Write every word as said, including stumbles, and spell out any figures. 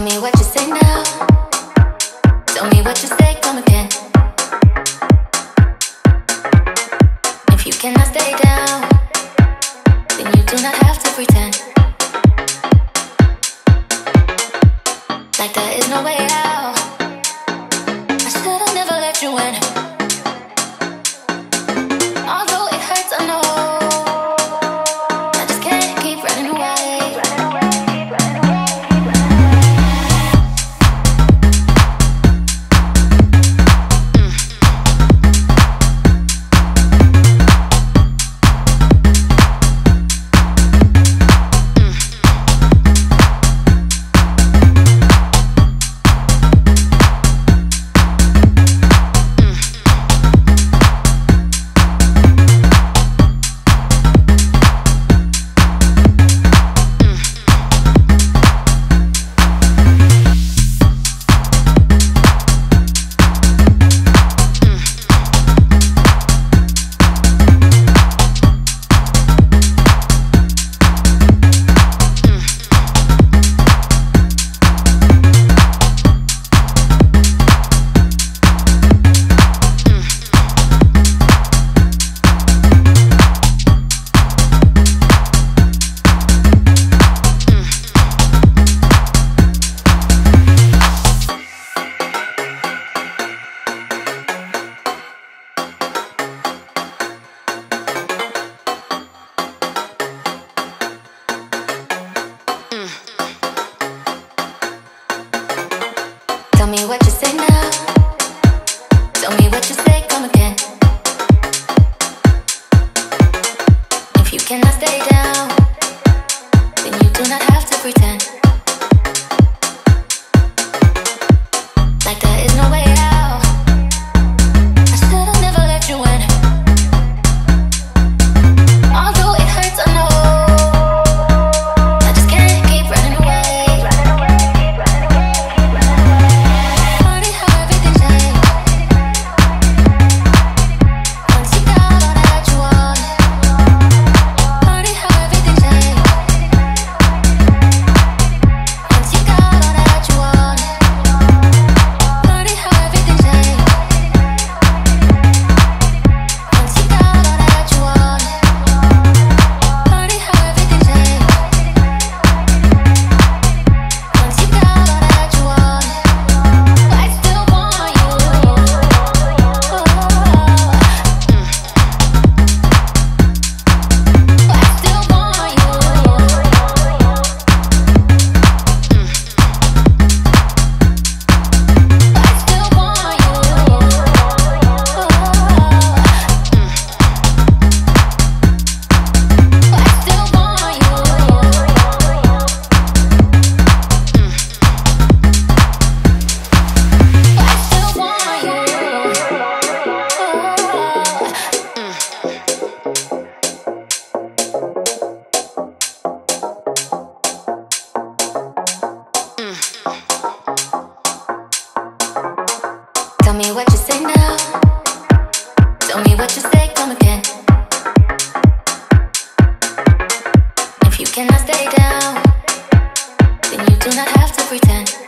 me what you say now. Tell me what you say, come again. If you cannot stay down, then you do not have to pretend like there is no way out. I should've never let you in. Although it hurts, I know I just can't keep running away. Tell me what you say now. Tell me what you say, come again. If you cannot stay down, then you do not have to pretend like there is no way out. I should've never let you in. Although it hurts, I know I just can't keep running away. Tell me what you say now. Tell me what you say, come again. If you cannot stay down, then you do not have to pretend